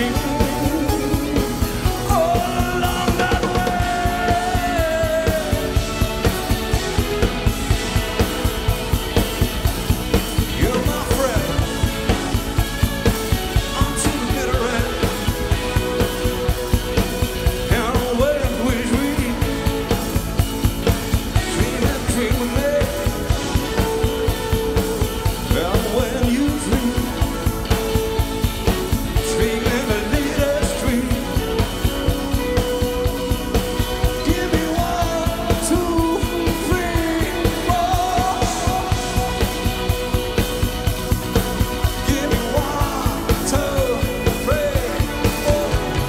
crashing all along that way. You're my friend until the bitter end. And when we dream and dream with me. And when you dream in the latest dream, give me 1, 2, 3, 4. Give me 1, 2, 3, 4.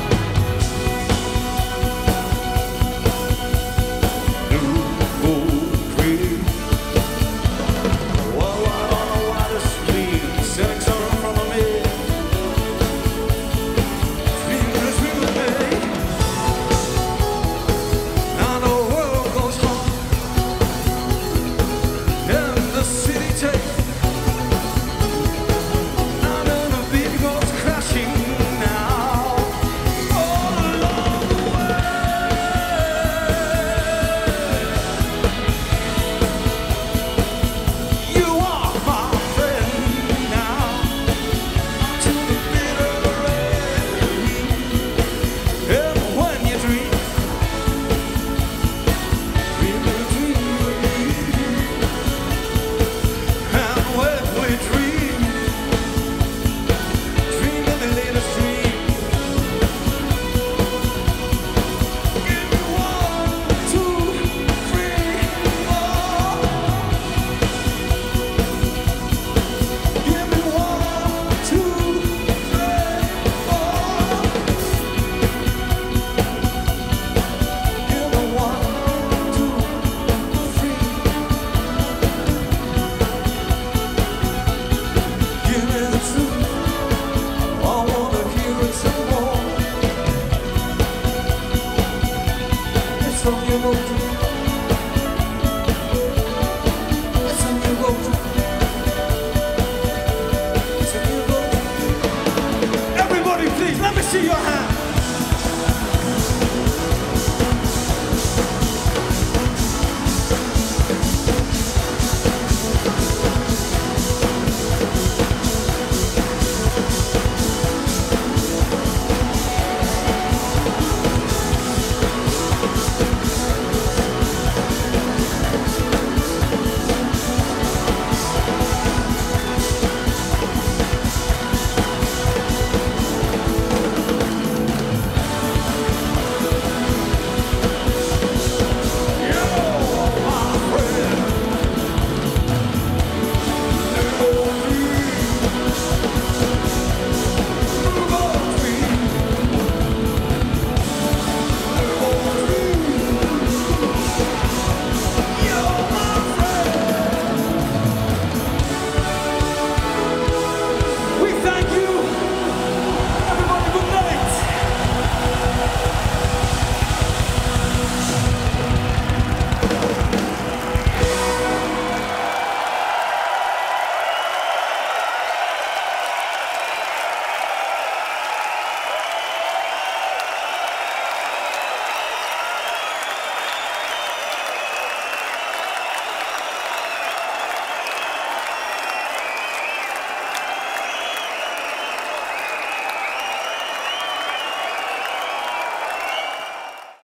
New old dream. Well, I don't know why to sleep. Setting sun in front of me. Dream with me. Now the world goes on and the city takes. And then the beat goes crashing now all along the way. You are my friend now to the bitter end. And when you dream a dream with me. And when we dream in the latest dream. Give me 1, 2, 3, 4. Give me 1, 2, 3, 4. Give me 1, 2, 3. Give me the truth. I wanna hear it some more. It's on your road. It's on your road. It's on your road. Everybody, please, let me see your hands.